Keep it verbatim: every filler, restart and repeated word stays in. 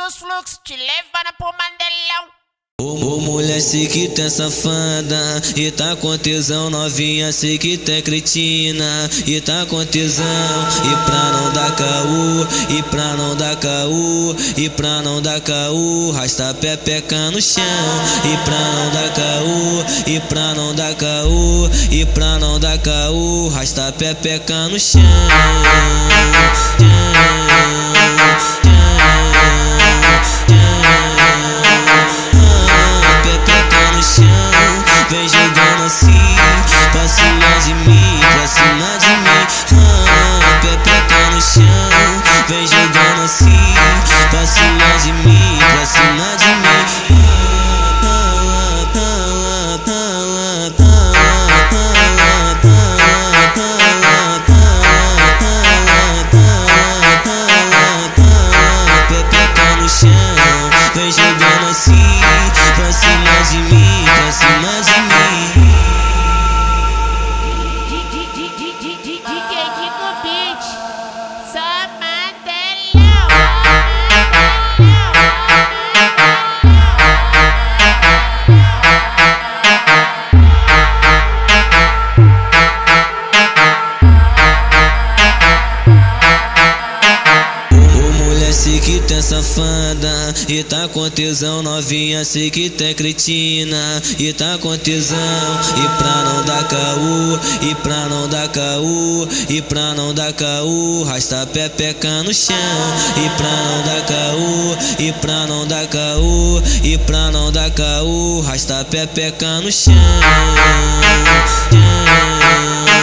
dos fluxos, te levando pro Mandelão. Ô, ô mulher, sei que tu é safada e tá com tesão, novinha, sei que tu é cretina e tá com tesão. E pra não dar caô, e pra não dar caô, e pra não dar caô, rasta pepeca no chão. E pra não dar caô, e pra não dar caô, e pra não dar caô, rasta pepeca no chão. Vem jogando assim, pra cima de mim, pra cima de mim. Ah, pepeca no chão. Vem jogando assim, pra cima de mim, pra cima de mim. Pepeca no chão. Vem jogando assim, pra cima de mim, pra cima de mim. Sei que tu é safada e tá com tesão, novinha, sei que tu é cretina e tá com tesão. E pra não dar caô, e pra não dar caô, e pra não dar caô, rasta pepeca no chão. E pra não dar caô, e pra não dar caô, e pra não dar caô, rasta pepeca no chão.